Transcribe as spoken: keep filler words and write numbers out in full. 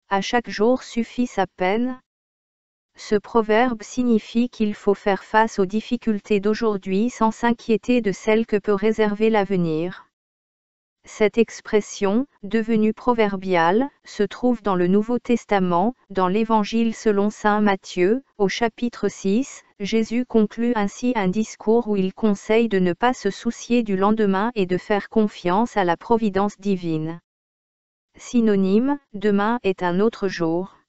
à chaque jour suffit sa peine. Ce proverbe signifie qu'il faut faire face aux difficultés d'aujourd'hui sans s'inquiéter de celles que peut réserver l'avenir. Cette expression, devenue proverbiale, se trouve dans le Nouveau Testament, dans l'Évangile selon saint Matthieu, au chapitre six, Jésus conclut ainsi un discours où il conseille de ne pas se soucier du lendemain et de faire confiance à la providence divine. Synonyme, demain est un autre jour.